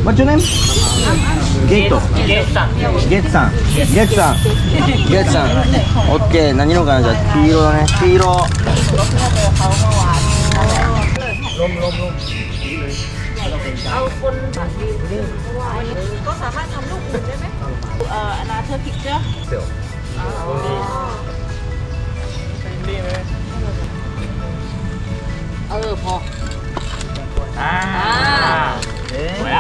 What's your name? Gate. Getさん。オッケー。何色かなじゃあ黄色だね。黄色。 เอาคนก็สามารถทำลูกอื่นได้ไหมอนาเธอพิกเจอร์พอสวยอ่ะ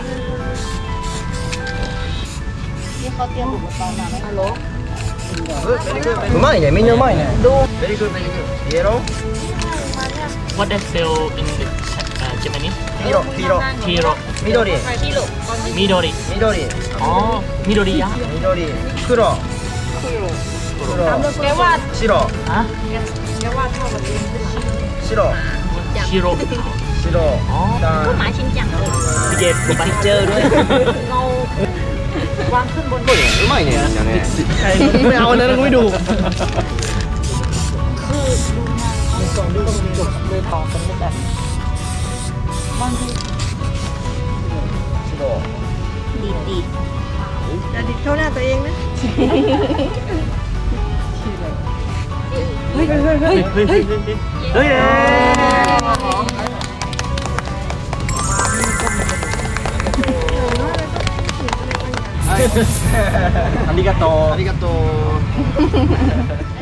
นี่เขาเตรียมอุปกรณ์มาไหมฮัลโหลうまいね。みんなうまいね。Very good, very good. Yellow. What they sell in Japanese? 黄色。緑。 ああ、緑や。 黒。 แกว่า白。 あ、 แกว่าเท่ากับเอง白。 ก็หมายชินจังเลยพี่เจมมีพิกเจอร์ด้วยเราวางขึ้นบนうまいね。みんなね。 ไม่เอาอันนั้นไม่ดูคือดูงานเขาส่งด้วยเลยต่อกันแบบบางทีดีอย่าดิดเข้าหน้าตัวเองนะเฮ้ยありがとう。